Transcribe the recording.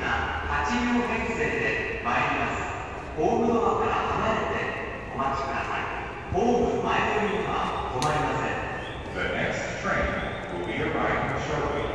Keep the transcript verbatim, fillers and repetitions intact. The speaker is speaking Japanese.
がはちびょう編成で参ります。ホームドアから離れてお待ちください。ホーム前寄りには止まりません。 The next train will be arriving shortly.